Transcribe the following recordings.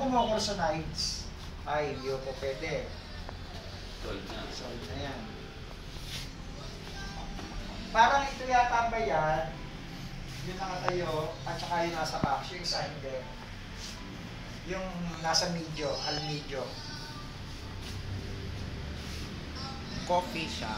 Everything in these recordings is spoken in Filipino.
kumukul sa nights? Ay, hindi po pwede. Sold na. Sold na yan. Parang ito yata ba yan? Yung nakatayo, at saka yung nasa box, yung isa hindi. Yung nasa medyo, al-medyo. Coffee shop.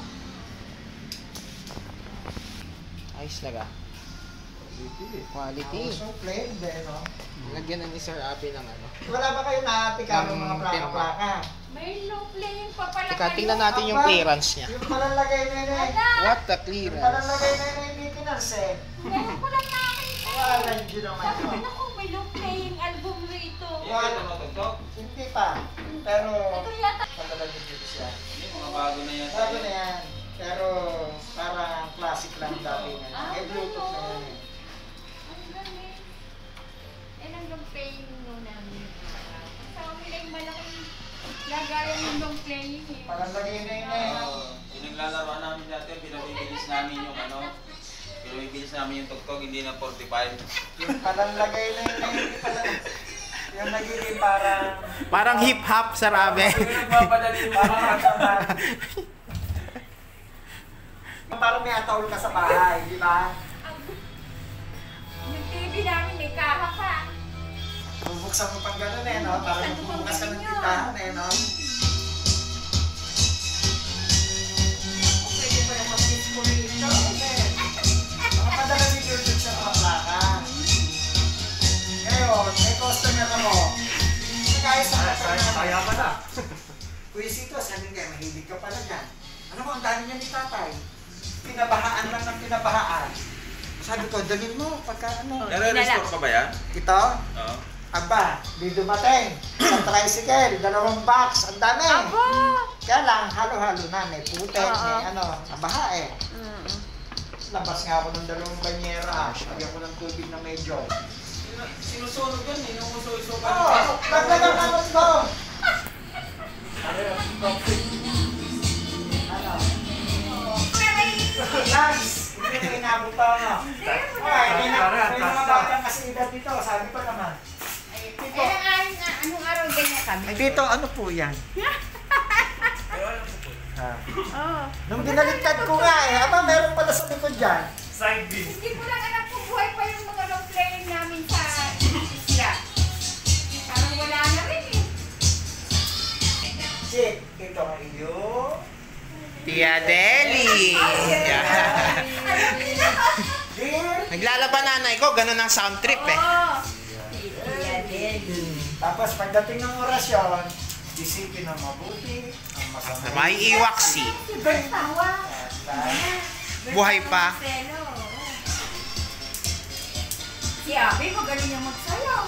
Ayos na ka. Quality. So plain din, no? Lagyan na ni Sir Abby ng ano. Wala ba kayo nakapika ng mga Ng plaka-plaka? May low playing pa pala Teka, tingnan natin yung clearance niya. Yung palalagay na yun eh. What the Yung clearance? palalagay na yun eh, maintenance eh. Ngayon ko lang nakakita. Wala yun naman Sabi ko, yun. naku, may low playing album rito. Yan, ito matugtog. Hindi pa. Pero, Ito yata. palalagay dito siya. Hindi, mga bago na yan. Bago na yan. Pero, parang classic lang dati nga. May Bluetooth na yan eh. Ang galing. Eh, ang low playing nung namin. Sa amin ay malaking lagayan ng low playing eh. Palalagay na yun eh. Yung naglalaroan namin dati, pinabibilis namin yung ano, pinabibilis namin yung tugtog, hindi na 45. Yung palalagay na yun eh. Hindi pala. Yung nagiging parang... Parang hip-hop, Sir Abby. Nagpapadali yung Parang kasaman. Parang may ataol ka sa bahay, di ba? Yung TV namin may kaha pa. Bubuksan mo pang gano'n eh, no? Parang bubukas ka ng tindahan eh, no? Pwede pa yung mag-disco rito, eh. Makapadala ni George sa mga plaka. Ngayon, may customer na mo. Kaya sa kaya pa na. Kuisito, sabi nga, mahilig ka pala dyan. Ano mo, ang dami niya ni tatay. Pinabahaan lang ng pinabahaan. Sabi ko, dalhin mo pagka ano. Nare-restore ka ba yan? Ito, Oo. aba, di dumating. Sa tricycle, 2 box, ang dami. Kaya lang, halo-halo na, may putek, may ano, nabaha eh. Labas nga ako ng 2 banyera, lagyan ko ng tubig na medyo. Sinusunog yan eh, nung uso-uso ka. Oo, dagdagan ka nun ko. Ano? Lance, hindi mo inabot pa ano. May mga batang kasi edad dito, sabi ko naman. Anong araw ganyan kami? Ay, dito, ano po yan? Nung binaliktad ko nga eh, aba meron pala sa likod dyan. Hindi ko lang alam kung buhay pa yung mga low playing namin sa isla. Parang wala na rin eh. Chick, ito ang iyo. Tia Deli. Dear. Naglalaban nanay ko, ganun ang sound trip eh. Tapos pagdating ng orasyon, isipin ng mabuti, ang masama. May iwaksi. Buhay pa. Si Abby, magaling niya magsayaw.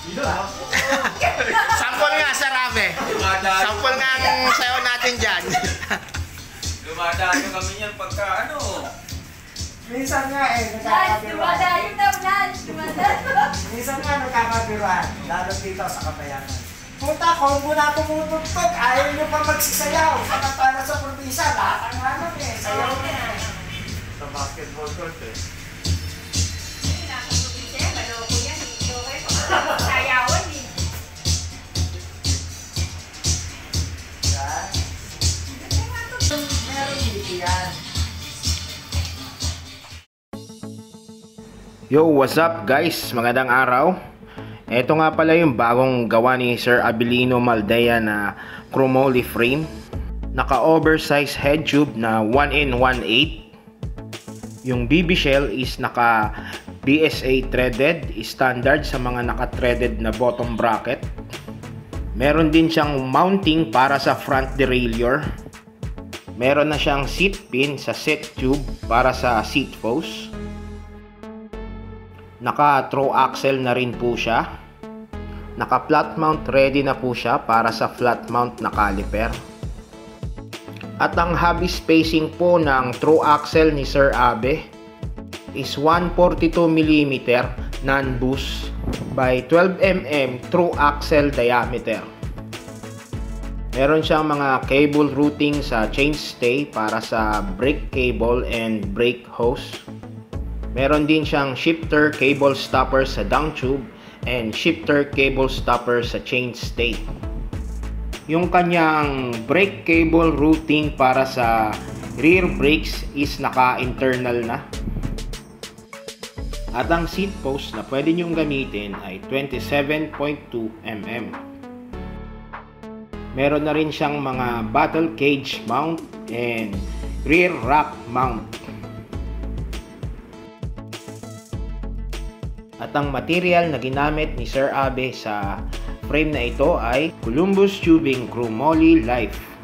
Sample nga, Sir Abby. Sample nga ang sayaw natin dyan. Dumadaan kami yan pagka ano. Minsan nga eh, Lance, nagkakabiruan. dumadayo daw, Lance. Dumadayo. Minsan nga nagkakabiruan, lalo dito sa Kabayanan. Puta, combo na tumutugtog, ayaw nyo pa magsisayaw. Samantala sa probinsya, lahat ang hanap eh, sayaw na eh. Sa basketball court eh. Maloko yan. Sayawan eh. Yan. Meron dito yan. Yo, what's up guys? Magandang araw. Ito nga pala yung bagong gawa ni Sir Abilino Maldea na chromoly frame. Naka-oversize head tube na 1 in 1/8. Yung BB shell is naka BSA threaded, standard sa mga naka-threaded na bottom bracket. Meron din siyang mounting para sa front derailleur. Meron na siyang seat pin sa set tube para sa seat post. Naka-throw axle na rin po siya. Naka-flat mount ready na po siya para sa flat mount na caliper. At ang hubby spacing po ng throw axle ni Sir Abe is 142mm non-boost by 12mm through axle diameter. Meron siyang mga cable routing sa chainstay para sa brake cable and brake hose. Meron din siyang shifter cable stopper sa down tube and shifter cable stopper sa chainstay. Yung kanyang brake cable routing para sa rear brakes is naka-internal na. At ang seat post na pwede nyong gamitin ay 27.2 mm. Meron na rin siyang mga battle cage mount and rear rack mount. At ang material na ginamit ni Sir Abe sa frame na ito ay Columbus Tubing Chromoly Life.